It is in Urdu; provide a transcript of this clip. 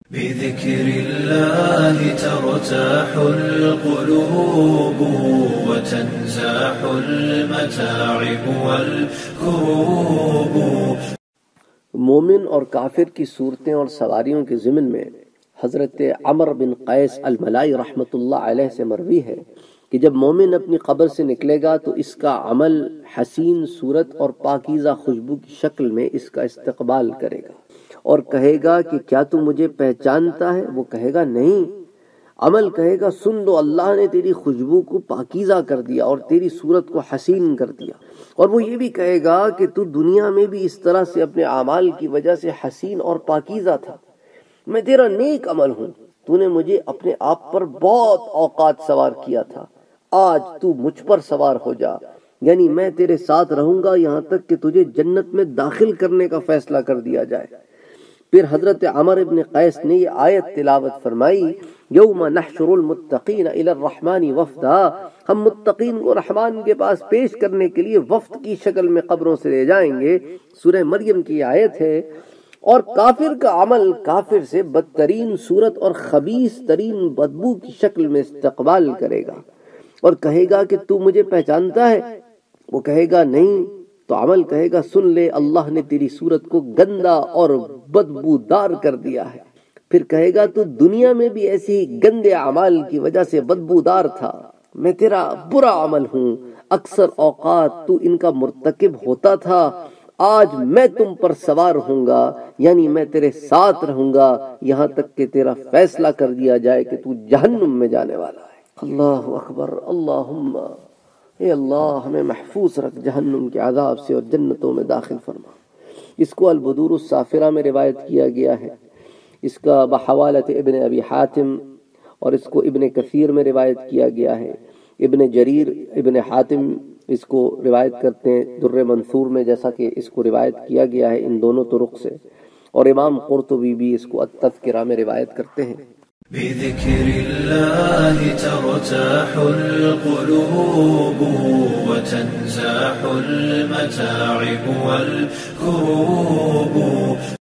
بذكر الله ترتاح القلوب وتنزاح المتاعب والكروب۔ مومن اور کافر کی صورتیں اور سواریوں کے ضمن میں حضرت عمر بن قیس الملائی رحمۃ اللہ علیہ سے مروی ہے کہ جب مومن اپنی قبر سے نکلے گا تو اس کا عمل حسین صورت اور پاکیزہ خوشبو کی شکل میں اس کا استقبال کرے گا اور کہے گا کہ کیا تو مجھے پہچانتا ہے؟ وہ کہے گا نہیں۔ عمل کہے گا سن لو، اللہ نے تیری خوشبو کو پاکیزہ کر دیا اور تیری صورت کو حسین کر دیا۔ اور وہ یہ بھی کہے گا کہ تو دنیا میں بھی اس طرح سے اپنے اعمال کی وجہ سے حسین اور پاکیزہ تھا، میں تیرا نیک عمل ہوں، تو نے مجھے اپنے آپ پر بہت اوقات سوار کیا تھا، آج تو مجھ پر سوار ہو جا، یعنی میں تیرے ساتھ رہوں گا یہاں تک کہ تجھے جنت میں داخل کرنے کا فیصلہ کر دیا جائے۔ پھر حضرت عمر ابن قیس نے یہ آیت تلاوت فرمائی، یوم نحشر المتقین الی الرحمن وفدا، ہم متقین کو رحمان کے پاس پیش کرنے کے لیے وفد کی شکل میں قبروں سے لے جائیں گے۔ سورہ مریم کی آیت ہے۔ اور کافر کا عمل کافر سے بدترین صورت اور خبیث ترین بدبو کی شکل میں استقبال کرے گا اور کہے گا کہ تو مجھے پہچانتا ہے؟ وہ کہے گا نہیں۔ تو عمل کہے گا سن لے، اللہ نے تیری صورت کو گندا اور بدبودار کر دیا ہے۔ پھر کہے گا تو دنیا میں بھی ایسی ہی گندے اعمال کی وجہ سے بدبودار تھا، میں تیرا برا عمل ہوں، اکثر اوقات تو ان کا مرتکب ہوتا تھا، آج میں تم پر سوار ہوں گا، یعنی میں تیرے ساتھ رہوں گا یہاں تک کہ تیرا فیصلہ کر دیا جائے کہ تو جہنم میں جانے والا ہے۔ اللہ اکبر، اللہم اے اللہ ہمیں محفوظ رکھ جہنم کے عذاب سے اور جنتوں میں داخل فرما۔ اس کو البدور السافرہ میں روایت کیا گیا ہے، اس کا بحوالت ابن ابی حاتم، اور اس کو ابن کثیر میں روایت کیا گیا ہے، ابن جریر ابن حاتم اس کو روایت کرتے ہیں در منثور میں، جیسا کہ اس کو روایت کیا گیا ہے ان دونوں طرق سے، اور امام قرطبی بھی اس کو التذکرہ میں روایت کرتے ہیں۔ بذكر الله ترتاح القلوب وتنزاح المتاعب والكروب۔